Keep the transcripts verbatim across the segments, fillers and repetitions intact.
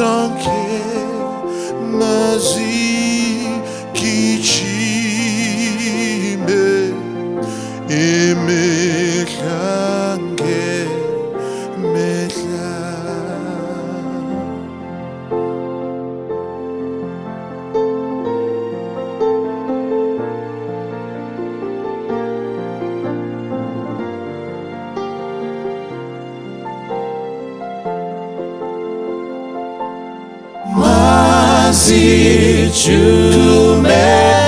zonke mazikichime emehlange mehla. Mazichume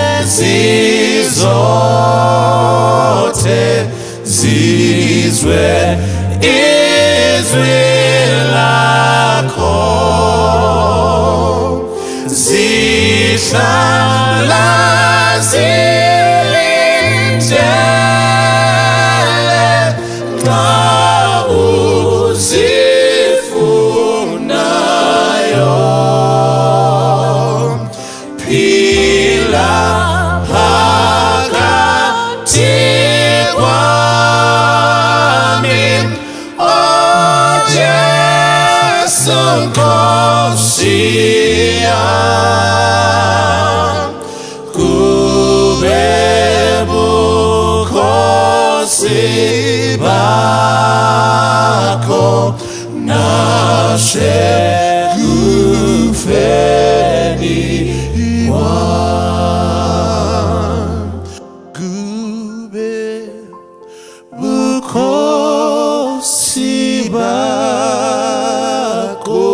zizote zizwe izwi lakho zihlala zilindele nxa uzifunayo. Phila phakathi kwami, O Jesu Nkosi yami, kube bukhosi bakho nasekufeni kube bukhosi bakho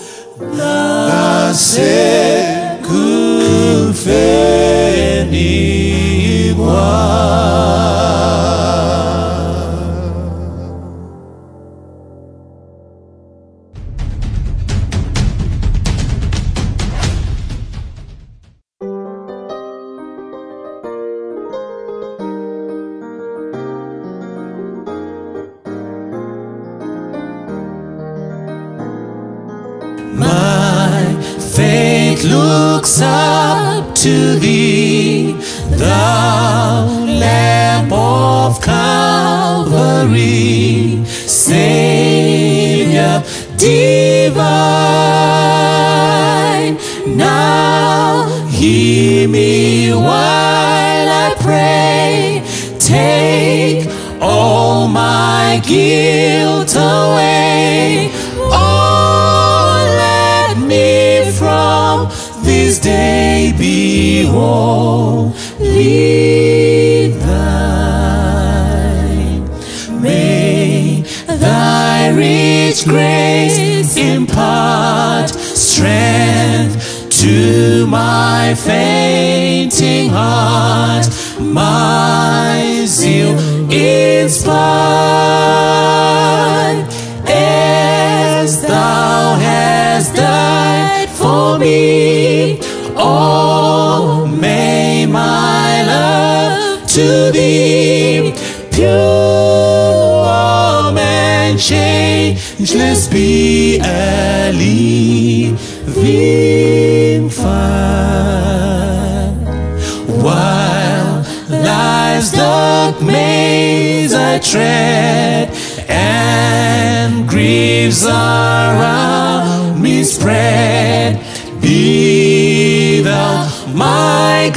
nasekufeni My faith looks up to thee, thou Lamb of Calvary, Savior divine. Now hear me while I pray, take all my guilt away. From this day be wholly thine. May thy rich grace impart strength to my fainting heart, my zeal inspire, as thou hast died for me. Oh, may my love to thee, pure and changeless, be a living fire. While life's dark maze I tread, and griefs around me spread, be thou my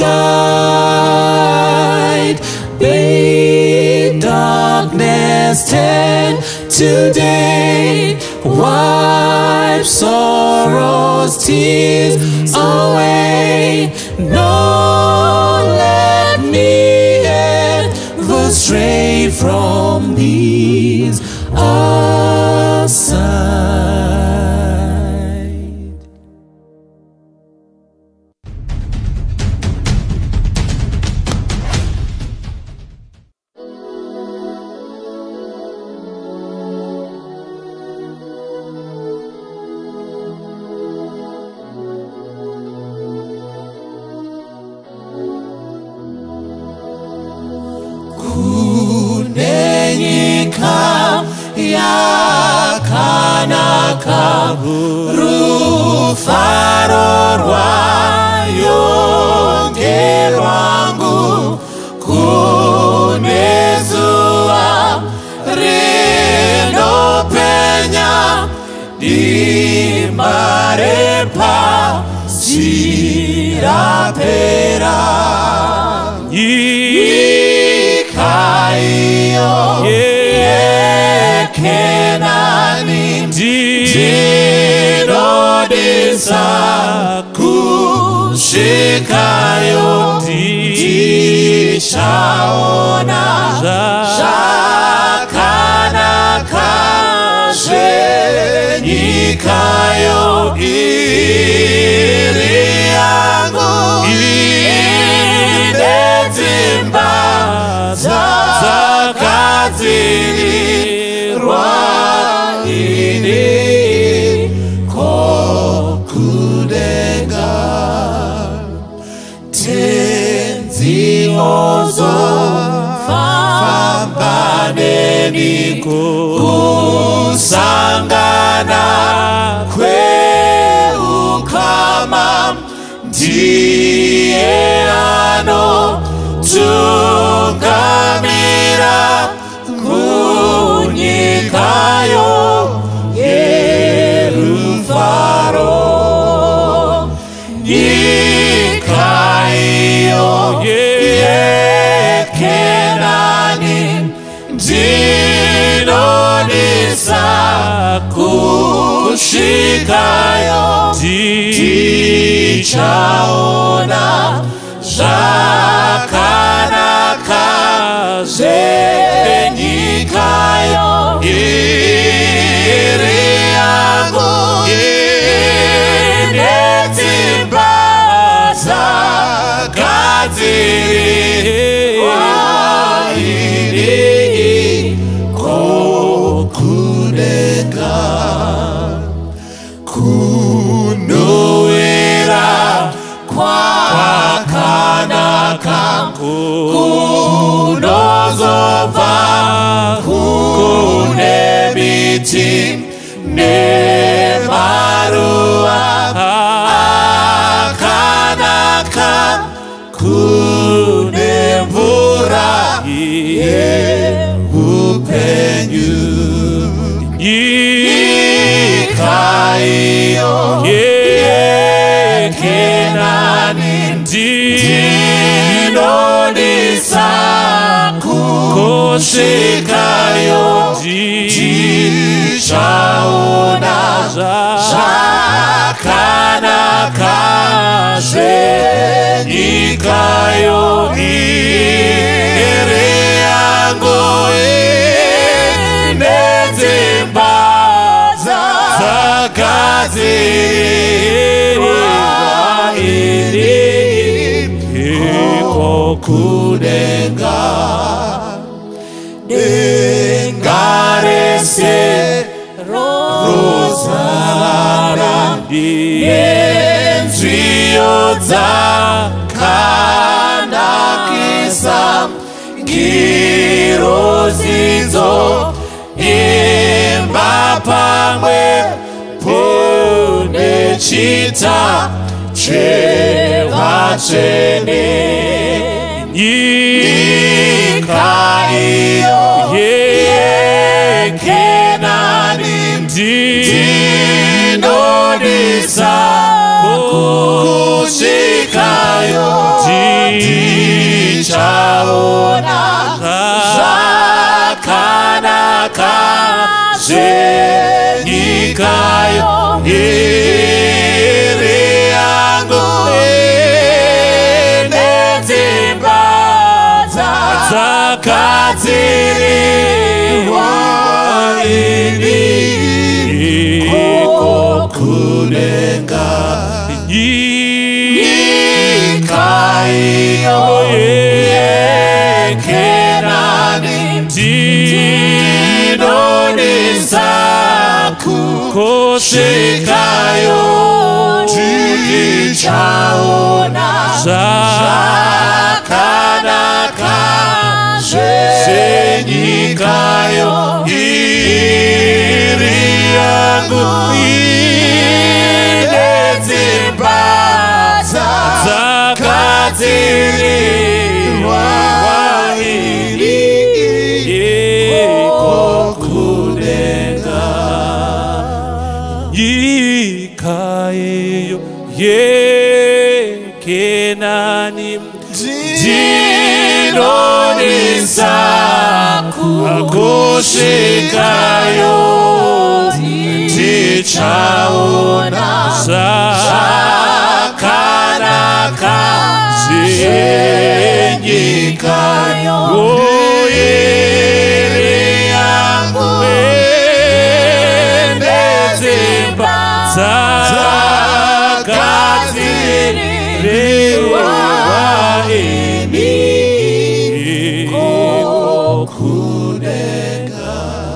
guide. Bid darkness turn to day, wipe sorrow's tears away. Nor let me ever stray from these aside. Kunenyika yakanaka, rufaro rwayo ngerwangu, kunezuwa rinopenya, marepa sirapera ikayo yekenani ndinodisa kushikayo ndichaona zvakanaka zvenyikayo iri yangu ine dzimba dzakadzirirwa ini kokudenga tenziozo famba neni kusangana kweukama ndiye ano tungamira kunyikayo yerufaro nyikayo yekenani ndinodisa kushikayo ndichaona zvakanaka zvenyikayo iri yangu ine dzimba dzakadzirirwa ini kokudenga kunowira kwakanaka kunozobva kune miti nemaruva akanaka kune mvura yeupenyu nyikayo yekenani ndinodisa kusvikayo ndichaona zvakanaka zvenyikayo iri yangu ine dzimba dzakadzirirwa ini kokudenga denga rese rozara nenzviyo dzakanakisa ngirozidzo imba pamwe punechita chevatsvene nyika iyo yekenani ndinodisa kusvikayo ndichaona zvakanaka zvenyikayo iri yangu ine dzimba dzakadzirirwa ini kokudenga nyika iyo yekenani ndinodisa kusvikayo ndichaona zvakanaka zvenyikayo iri yangu ine dzimba dzakadzirirwa ini kokudenga nyika ye kenani jinoni saku akoshikayo tichaona sakanaka zenyikayo oyere yangu endezimba zakatirewa eni kokunega.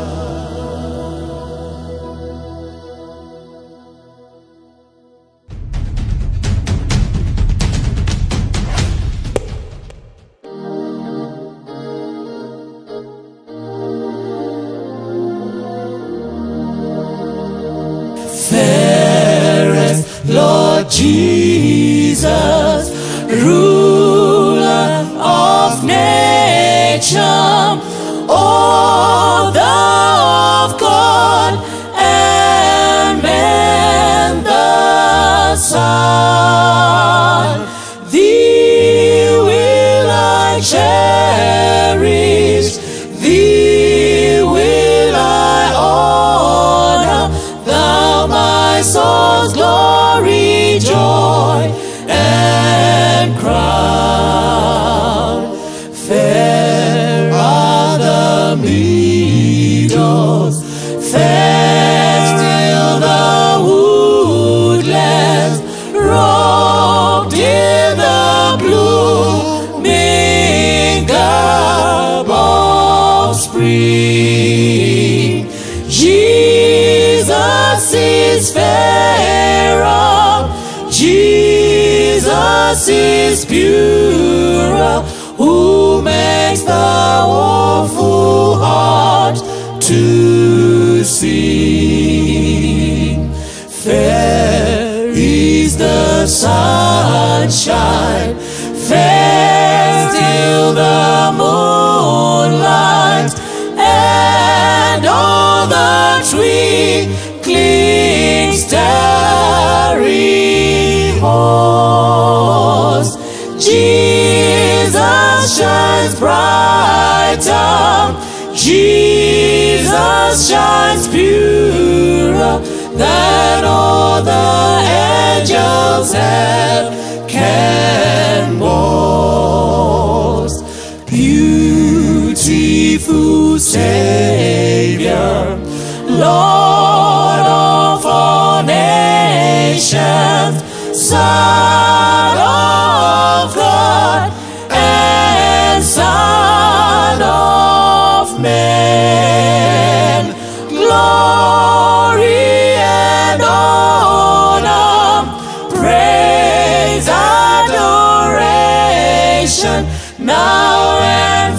Fairest Lord Jesus, ruler of nature, author of God and man the Son, thee will I cherish, thee will I honor, thou my soul's glory, joy and crown. Fair are the meadows, fair still the woodlands, robed in the blooming garb of spring. Jesus is fairer, Jesus is purer, who makes the woeful heart to sing. Fair is the sunshine, fair still the moonlight, and all the twinkling starry host. Jesus shines brighter, Jesus shines purer than all the angels have can boast. Beautiful Savior, Lord of all nations, Son of God and Son of man, glory and honor, praise, adoration, now and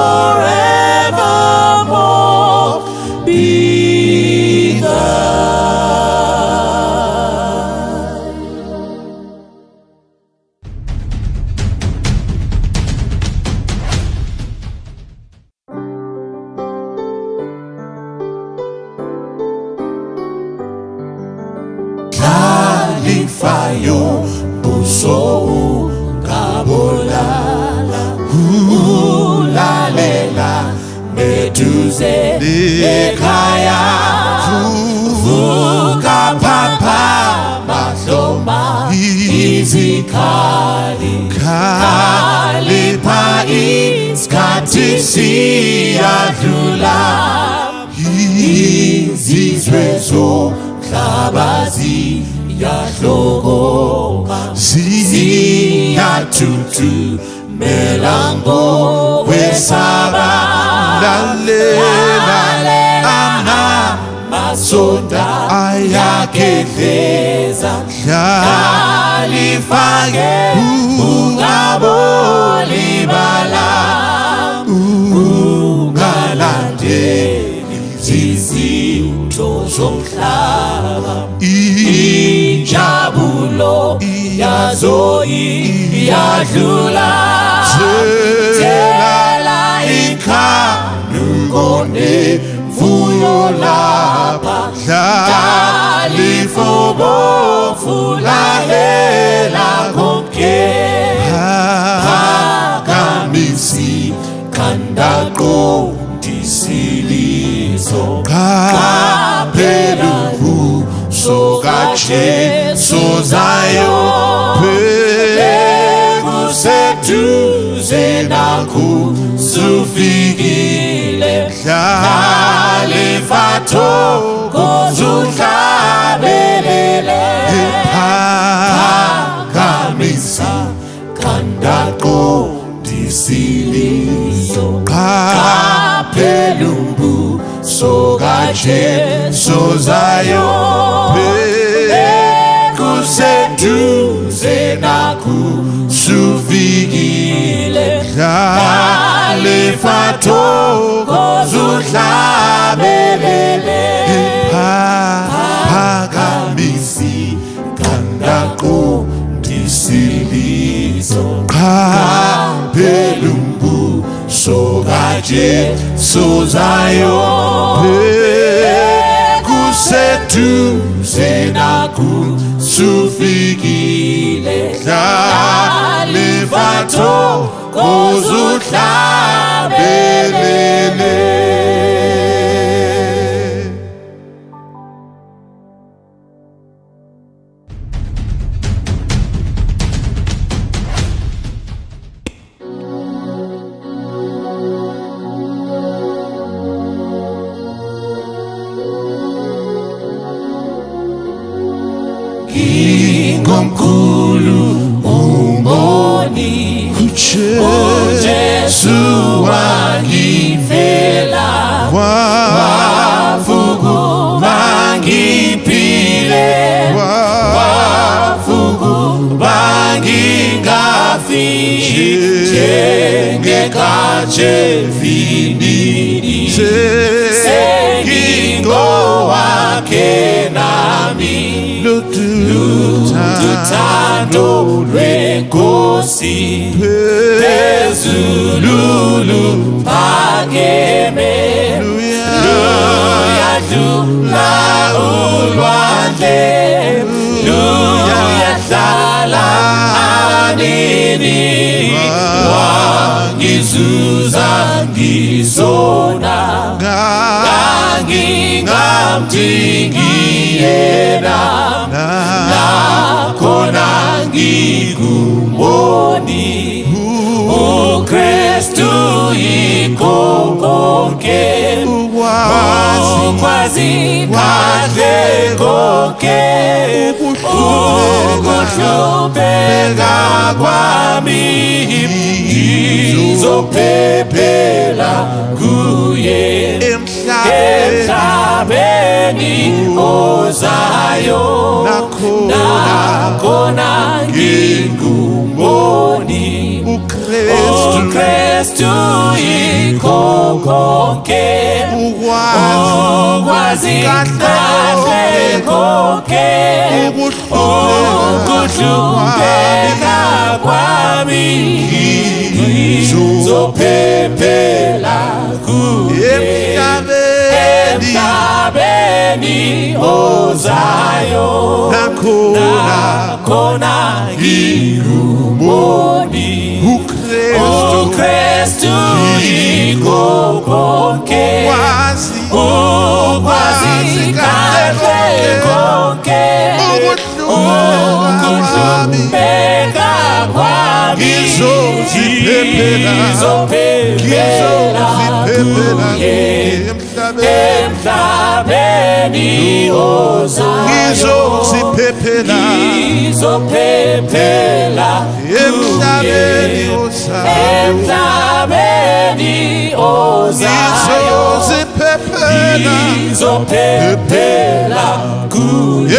forevermore be thine. Kalifayo buso kabolala, ulalela meduze ekaya, vuka papa mahloma izikali, kalipa iskati siyadlula, izizwe zomhlabazi yahlokoma, ziyatutu melango wesaba, lalela ama masonda ayakeleza, kalifake ungabolibala, ungalandeli zizitho zomhlaba, injabulo yazo iyadlula, tela ikhanungone vuyo lapha, dalifobo fulale sozayo bekuseduze naku sufikile khalifato kozudlabelele phakamisa kandaqo disilizo kapelungu sogaje sozayo bekuseduze naku sufikile khalifato kozudlabelele phakamisi kandaqo disilizo kapelungu sogaje sozayo bekuseduze naku sufikile khalifato kozudlabelele. Ngomkhulu umboni uJesu wangifela wafuku bangiphile wafuku bangingafi njengekaje finini sengingowakhe nami Lutando lwenkosi phezulu phakeme luyadlula ulwandle luyahlala anini wangizuza ngizona ngangingamdingi yena nakhona ngikumboni uKristu yikho konke ukwazi kahle konke ukuhlupheka kwami ngizophephela kuye emhlabeni ozayo nakhona ngikumboni uKristu yikho konke ukwazi kahle konke ukuhlupheka kwami ngizophephela kuye emhlabeni ozayo nakhona ngikumboni uKristu yikho konke ukwazi kahle konke ukuhlupheka kwami ngizophephela kuye emhlabeni ozayo ngizophephela emhlabeni ozayo ngizophephela kuye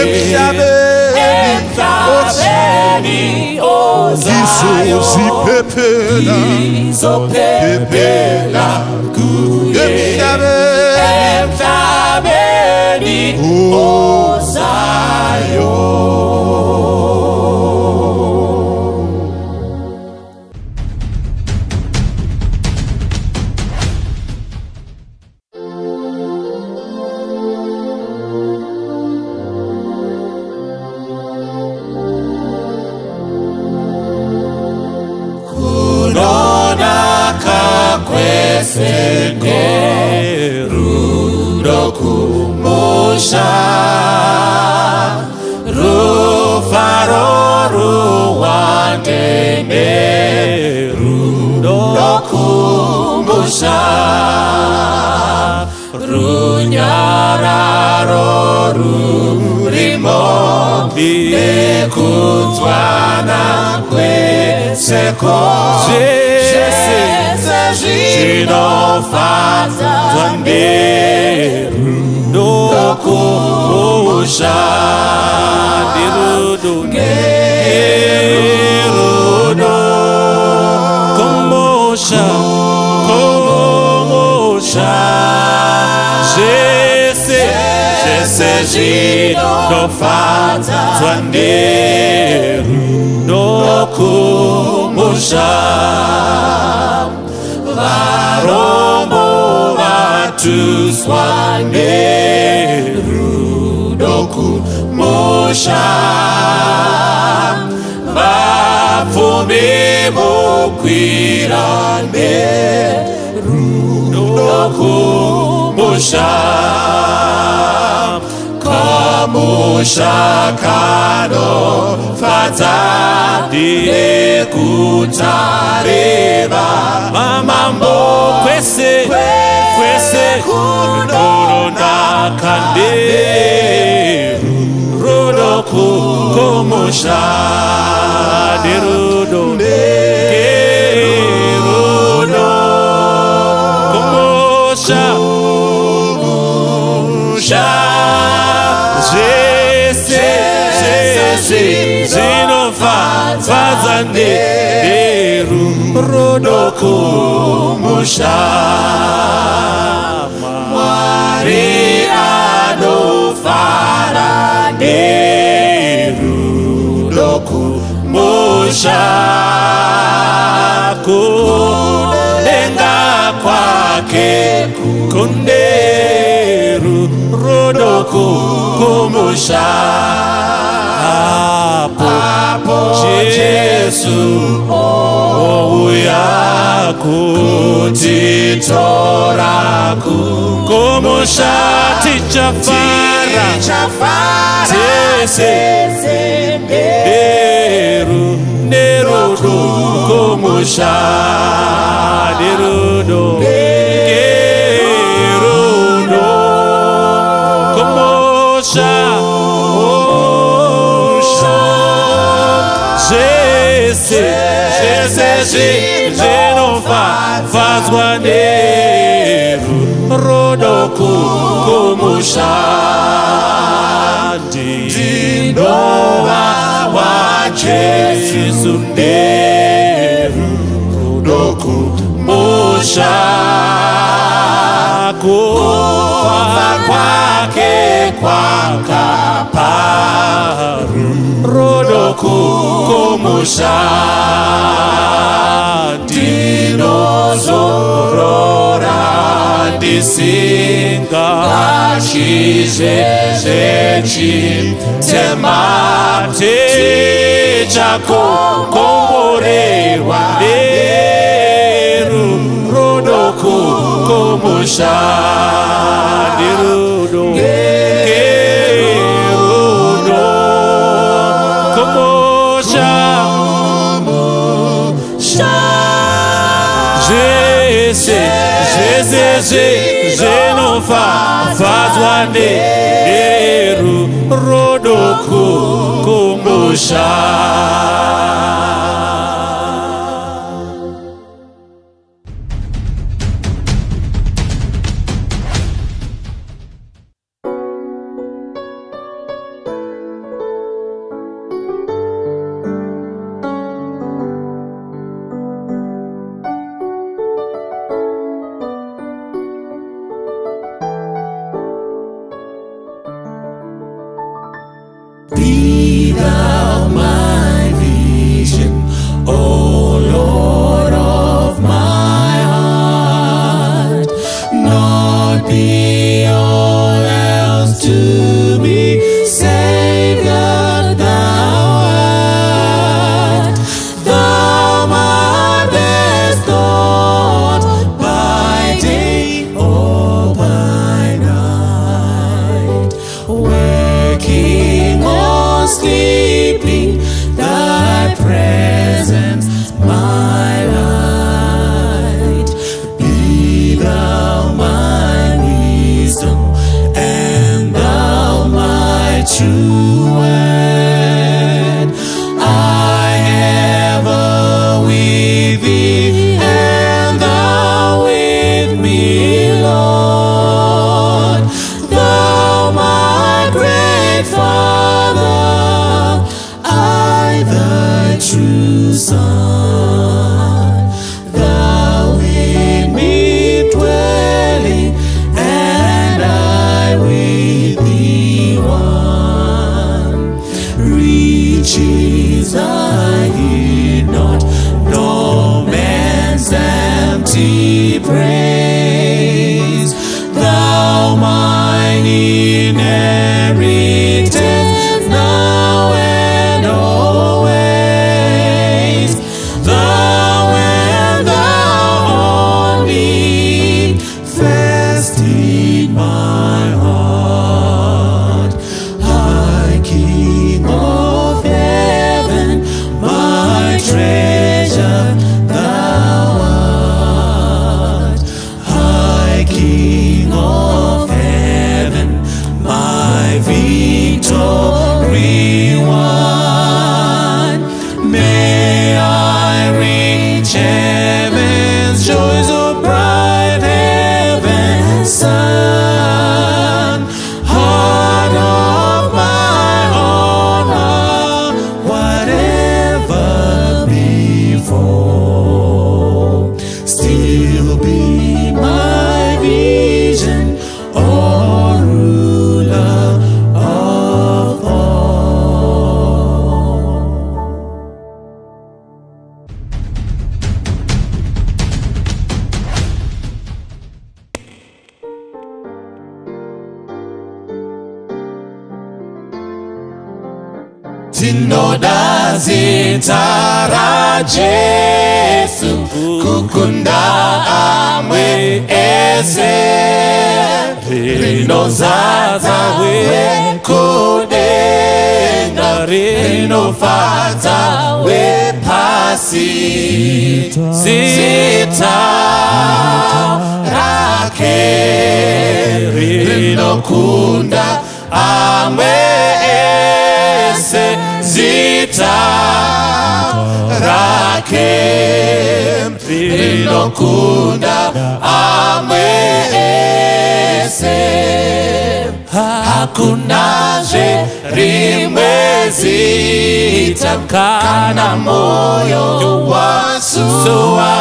emhlabeni ozayo ngizophephela kuye emhlabeni ozayo. Rudo kumusha, Rudo kumusha runyararo rurimo nekutwana kweseko Jese jinofata twanderu kumusha dirudu gerudo kumusha kumusha Jese Jese jinofata twanderu kumusha varombo vatuswanderu kumusha vapfumi mukwirane kumusha kamusha kanofadza ndekutareva mamambo kwese kwese kunonakande kumusha derudo gerudo kumusha kumusha Jese Jese zinofa fazande derudo kumusha Maria no farande kumusha kulenga kwake kunderu rodoku kumusha hapo Jesu ouya kutitora kumusha tichafara Jese Neru, Nerudo, kumusha, Nerudo, Gerudo, kumusha, kumusha, Jese, Jese, Jenofa, fazwa Neru, Rodo, kumusha, Dinoa. Jesu nderu rodoku musha kufa kwake kwakaparu rodoku kumusha dinozorora disinga shize zechi temate chako komborerwa deru rodoku kumusha derudo gerudo kumusha Jese Jese Jenofa fazwane deru rodoku kumusha Be thou my Son, thou in me dwelling, and I with thee one. Riches I heed not, no man's empty praise. Thou mine inheritance, now and always. Thou and thou only, fast in my heart. High King of heaven, my treasure thou art. High King of heaven, my victory won. May I reach heaven's joys, of bright heaven's sun. Heart of my honor, whatever befall, still be my vision, or ruler of all. Tinoda zitara Jesu, kukunda amwe ese. Rino zaza we kudenga, rino fata we pasi. Zita rake, rino kunda amwe ese. Zita rake, rino kunda amwe ese. Hakuna je rimwe zitakana moyo wa sua.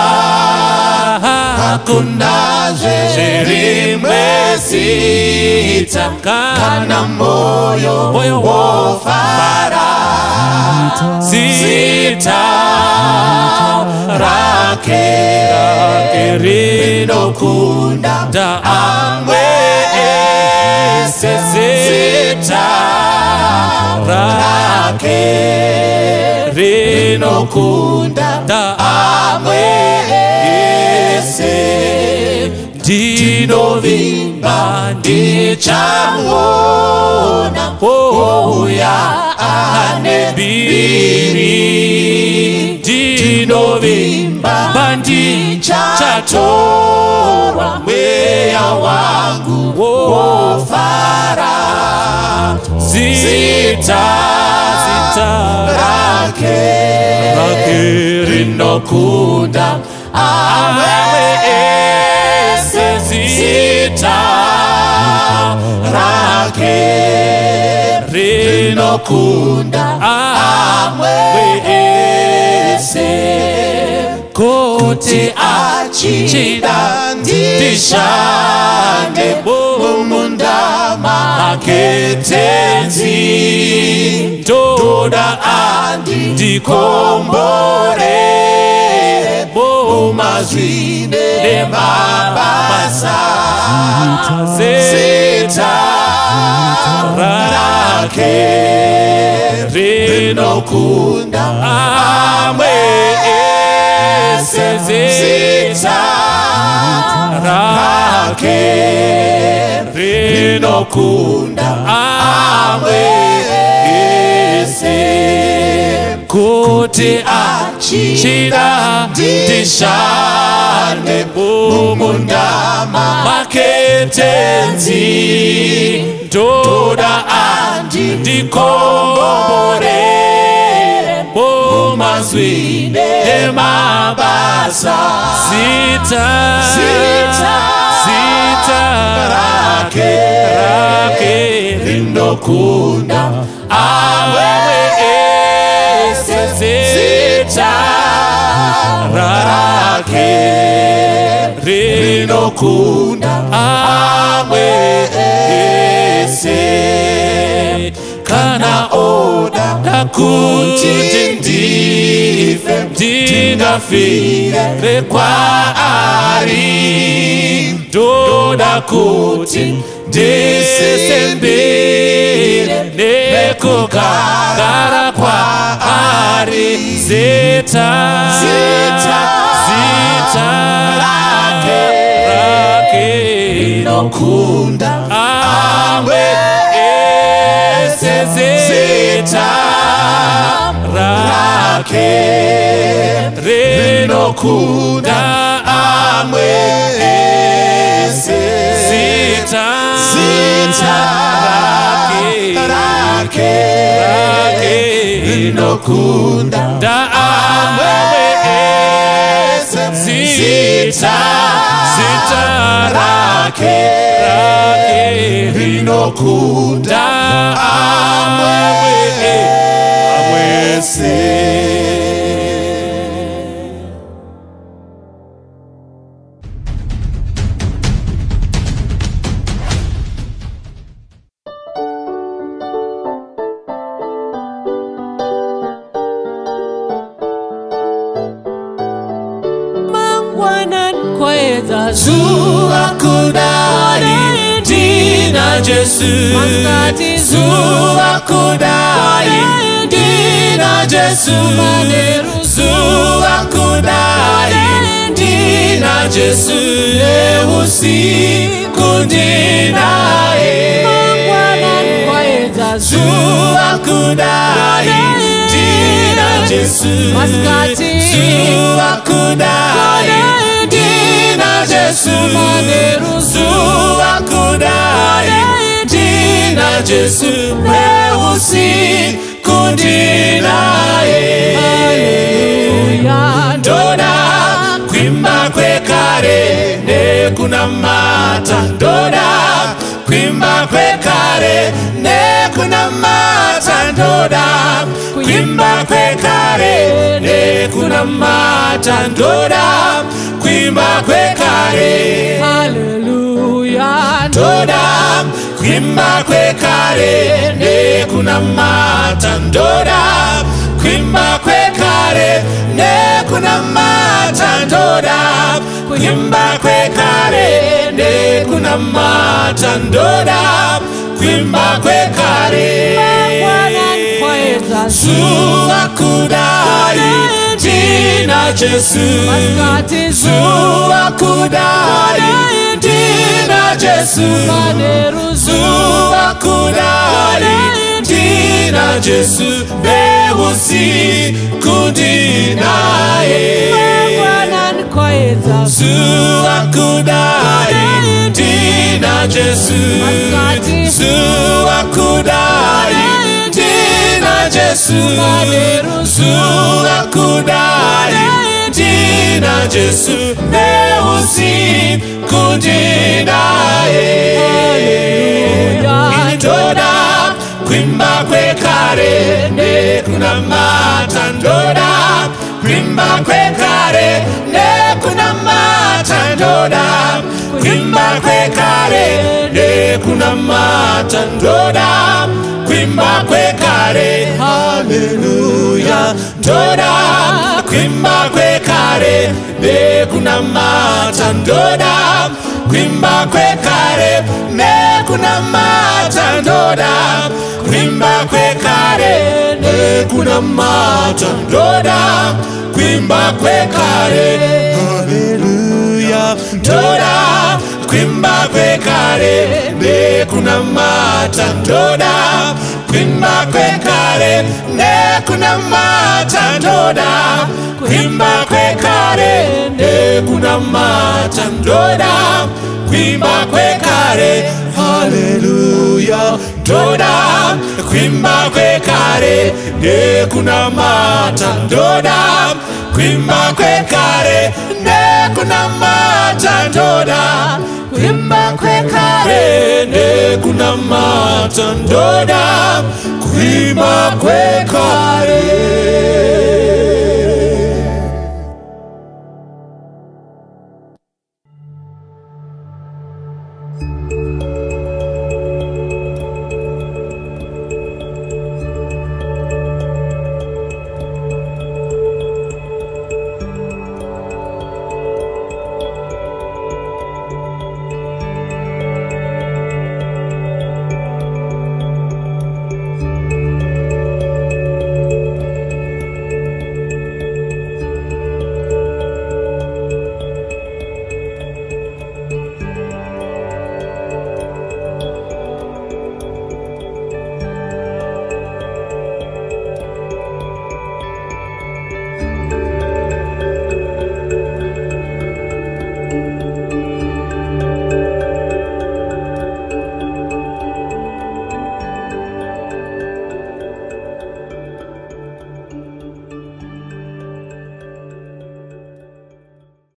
Hakuna je rimwe zitakana moyo wa fara. Zita rake, rino kunda amwe ese. Zita rake, rino kunda amwe ese. Dino vimba ndichamona, oya ane biri. Dino vimba ndichatorwa, mweya wangu wofara. Zita, zita rake, rake rino kunda amwe ese. Zita rake, rino kunda amwe ese. Kuti achida ndishande, mumunda maketenzi. Toda andi ndikombore, bomazwine nemabasa. Zita rake, rino kunda amwe ese. Zita rake, rino kunda amwe ese. Kuti achida ndishande, mumunda maketenzi. Toda andi ndikombore, bomazwine emabasa. Zita, zita, zita rake, rake rino kunda amwe ese. Zita rake rinokunda amwe ese kana oda nakuti ndife ndingafire kwa ari ndoda kuti ndisembire nekugara kwa ari zita zita zita rake rake rinokunda amwe ese zita rake rinokunda amwe ese zita zita rake rake rinokunda amwe ese zita zita rake rake rinokunda amwe ese. Zuwa kudai dina Jesu Zuwa kudai dina Jesu Zuwa kudai dina Jesu Leusi kundinae Zuwa kudai dina Jesu Zuwa kudai Jesu Zuwa kudai dina Jesu Leusi kundinae Ndoda kwimba kwekare nekuna mata Ndoda kwimba kwekare nekuna mata Ndoda kwimba kwekare nekuna mata Ndoda kwimba kwekare hallelujah Ndoda kwimba kwekare nekuna mata Ndoda kwimba kwekare nekuna mata Ndoda kwimba kwekare nekuna mata Ndoda kwimba kwekare Zuwa kudai dina Jesu Zuwa kudai dina Jesu Zuwa kudai dina Jesu Leusi kundinae Zuwa kudai dina Jesu Zuwa kudai dina Jesu Zuwa kudai dina Jesu Leusi kundinae Ndoda kwimba kwekare nekuna mata Ndoda kwimba kwekare nekuna mata Ndoda kwimba kwekare nekuna mata Ndoda kwimba kwekare hallelujah Ndoda kwimba kwekare nekuna mata Ndoda kwimba kwekare nekuna mata Ndoda kwimba kwekare nekuna mata Ndoda kwimba kwekare hallelujah Ndoda kwimba kwekare nekuna mata Ndoda kwimba kwekare nekuna mata Ndoda kwimba kwekare nekuna mata Ndoda kwimba kwekare hallelujah Ndoda kwimba kwekare nekuna mata Ndoda kwimba kwekare nekuna mata Ndoda kwimba kwekare nekuna mata Ndoda kwimba kwekare